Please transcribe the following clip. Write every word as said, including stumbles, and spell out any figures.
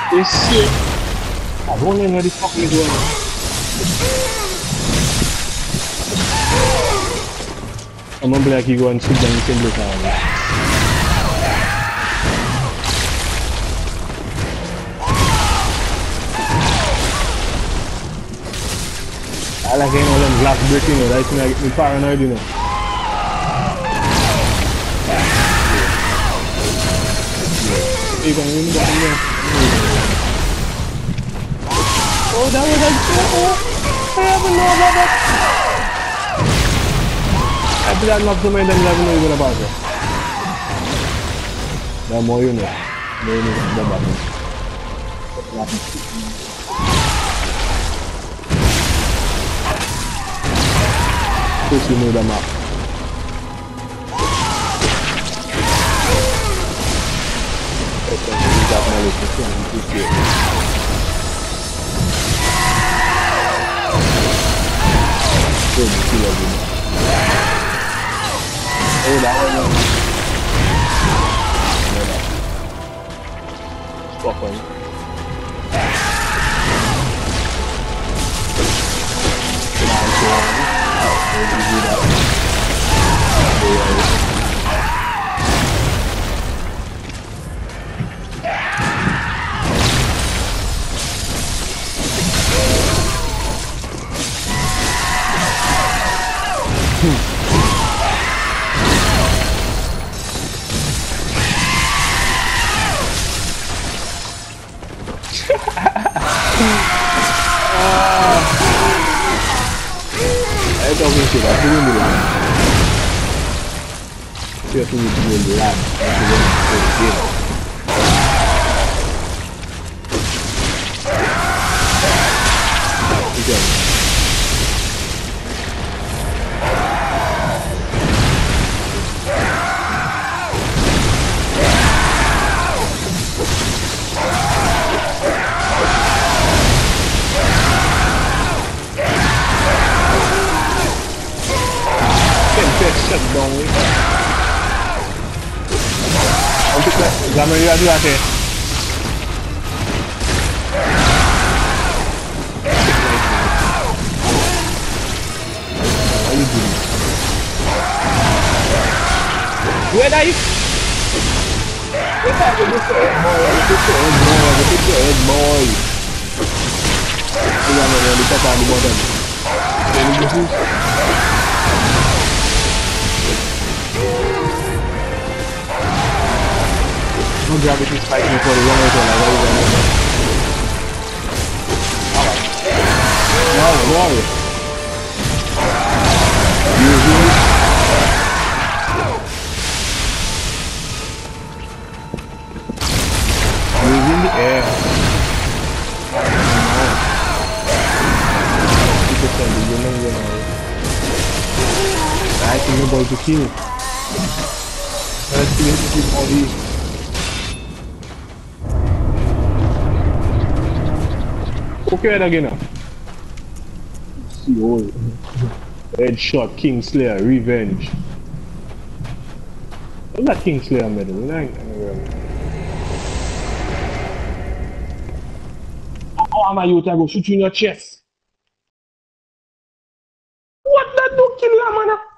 This shit. I don't know where the fuck is going on. I'm gonna be like you go and sit down and sing this out. I like you know them glass breaking, you know, that's when I get me paranoid, you know. You can win that in there. Oh, that was a joke! I haven't known about that! I feel like not so many times I haven't known about that. The more you know, the more you know about it. First you know the map. Got my location and this year. Oh, that one. Stop on. I don't think so. That's doing the land. See if we need to do the land. That's the one for the game. Again. Shut down with. On peut faire, jamais eu à dire à terre. Where are you? Where are you? Look at the head boy. Look at the head boy. Look at the head boy. You know, look at the bottom. Then you do. No gravity spike me for the wrong way to like what is that? No, warrior. Using Using the air. fifty percent, you know, you know. I think you're about to kill. Let's see if you keep all these. Okay, again now. See all Headshot, Kingslayer, Revenge. What's that Kingslayer medal? Oh, I'm a youth, I go shoot you in your chest. What that do kill you, man?